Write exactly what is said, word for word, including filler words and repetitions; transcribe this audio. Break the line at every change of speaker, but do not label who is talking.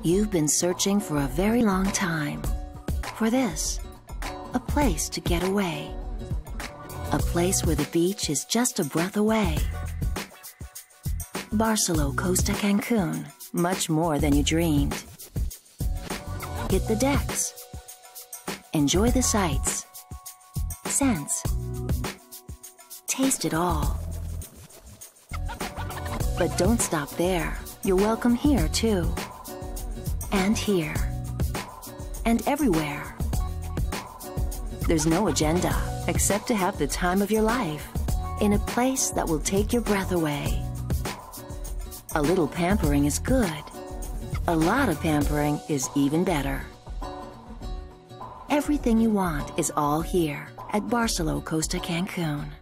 You've been searching for a very long time. For this, a place to get away. A place where the beach is just a breath away. Barceló, Costa, Cancún, much more than you dreamed. Hit the decks. Enjoy the sights, scents, taste it all. But don't stop there. You're welcome here too. And here. And everywhere. There's no agenda except to have the time of your life in a place that will take your breath away. A little pampering is good. A lot of pampering is even better. Everything you want is all here at Barceló, Costa, Cancún.